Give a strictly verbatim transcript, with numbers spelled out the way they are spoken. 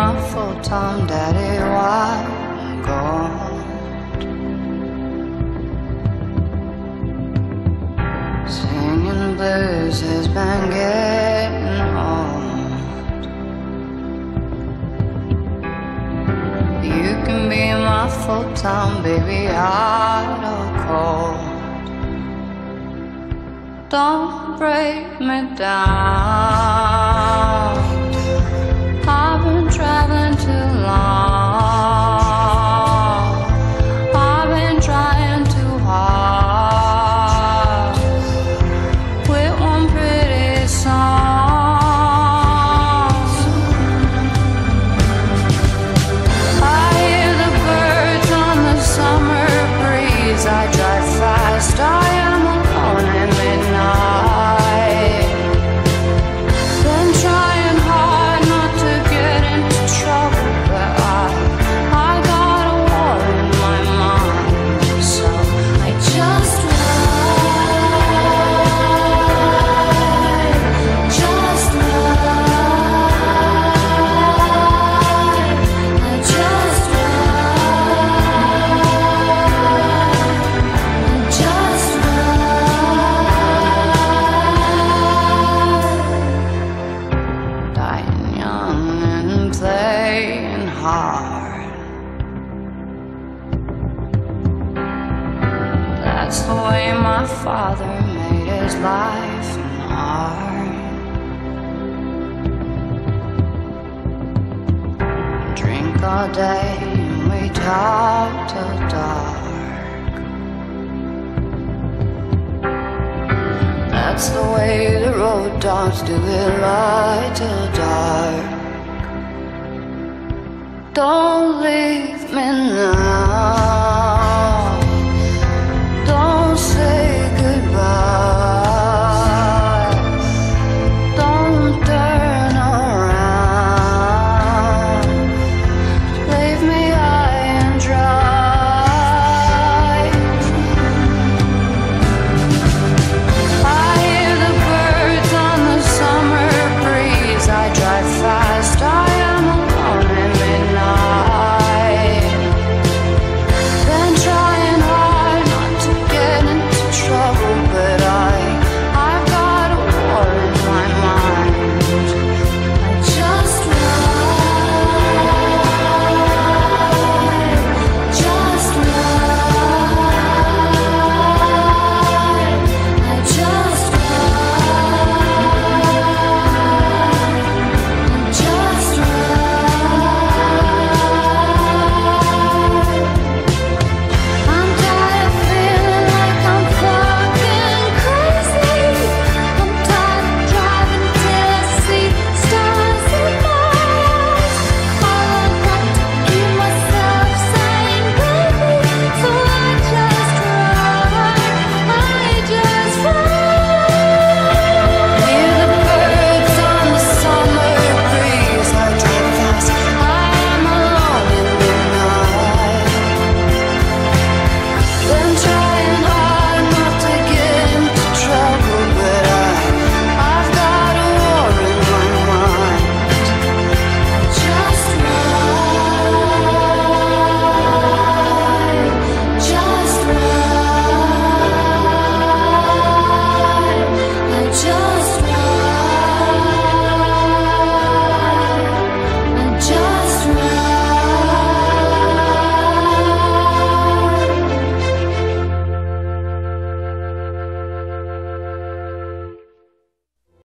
my full-time daddy while I'm gone. Singing blues has been getting old. You can be my full-time baby hot or cold. Don't break me down. I've been traveling too long. I've been trying too hard with one pretty song. I hear the birds on the summer breeze. I drive fast, I am alone at midnight. Been trying hard not to get into trouble, but I, I got a war in my mind. So I just ride, just ride. I just ride, I just ride. Dying young and playing hard. That's the way my father made his life and art. Drink all day and we talk till dark. That's the way the road dogs do it, light till dark. Don't leave me now.